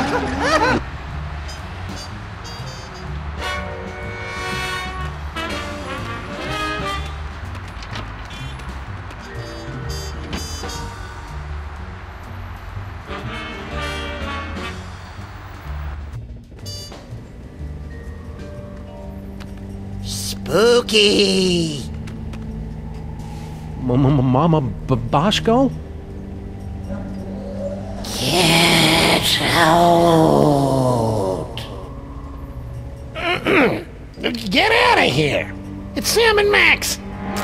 Spooky! Mama Bosco? Get out! Get out of here! It's Sam and Max!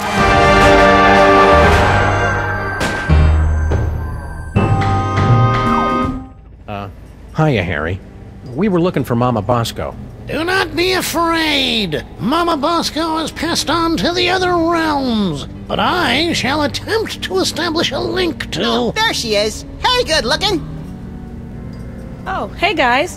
Hiya, Harry. We were looking for Mama Bosco. Do not be afraid! Mama Bosco has passed on to the other realms, but I shall attempt to establish a link to... Oh, there she is. Hey, good looking. Oh, hey guys.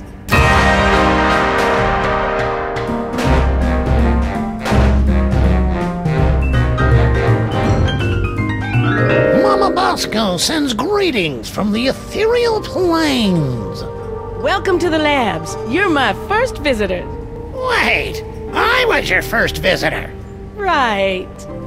Mama Bosco sends greetings from the ethereal plains. Welcome to the labs. You're my first visitor. Wait, I was your first visitor. Right.